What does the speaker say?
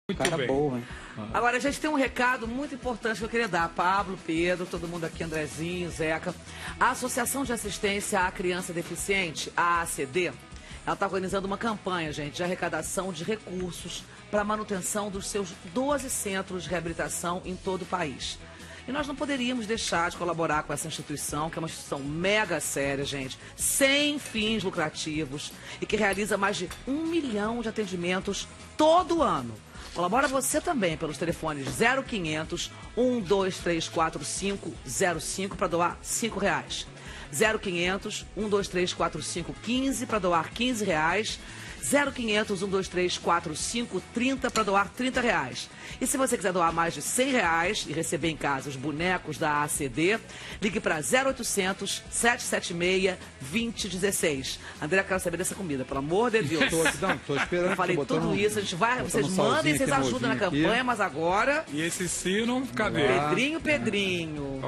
Muito Cara bem. boa, hein? Agora, a gente tem um recado muito importante que eu queria dar. Pablo, Pedro, todo mundo aqui, Andrezinho, Zeca. A Associação de Assistência à Criança Deficiente, a ACD, ela está organizando uma campanha, gente, de arrecadação de recursos para a manutenção dos seus 12 centros de reabilitação em todo o país. E nós não poderíamos deixar de colaborar com essa instituição, que é uma instituição mega séria, gente, sem fins lucrativos e que realiza mais de 1 milhão de atendimentos todo ano. Colabora você também pelos telefones 0500 1234505 para doar R$5. 0500 1234515 para doar R$15. 0500 1234530 para doar R$30. E se você quiser doar mais de R$100 e receber em casa os bonecos da ACD, ligue para 0800 776 2016. André, eu quero saber dessa comida, pelo amor de Deus. Tô esperando. Eu falei tudo isso, a gente vai, vocês mandem, vocês ajudam na campanha, mas agora... E esse sino, cadê? Pedrinho.